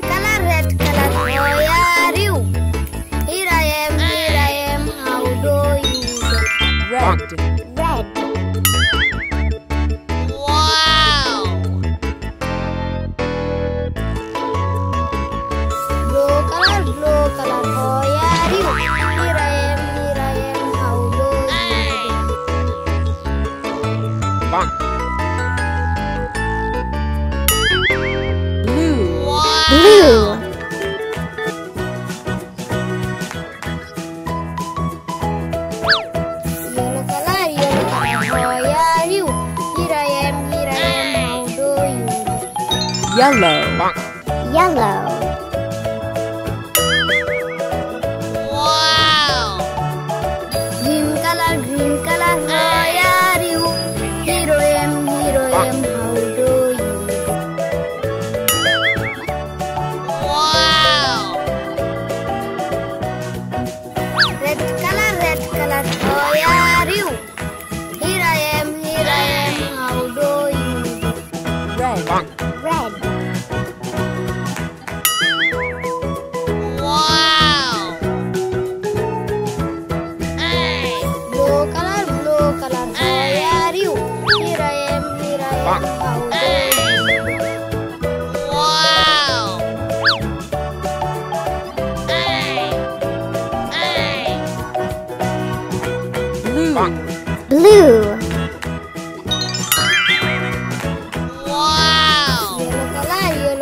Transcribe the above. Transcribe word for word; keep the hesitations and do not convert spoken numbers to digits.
color, red color. How are you? Here I am, here I am. How do you do? Red. Red. Wow! Blue color, blue color. How are you? Here I am, here I am. How do you do? Blue. Blue. Yellow color, yellow color. How are you? Here I am, here I am. How do you do? Yellow. Yellow. Wow! Green color, green color. How are you? Here I am, here I am. How do you do? Wow! Red color, red color. How are you? Here I am, here I am. How do you do? Red. Red. Wow! Hey! Blue color, blue color. How are you? Here I am, here I am. How do you do? Wow! Hey! Hey! Blue. Blue. Wow! Yellow color, yellow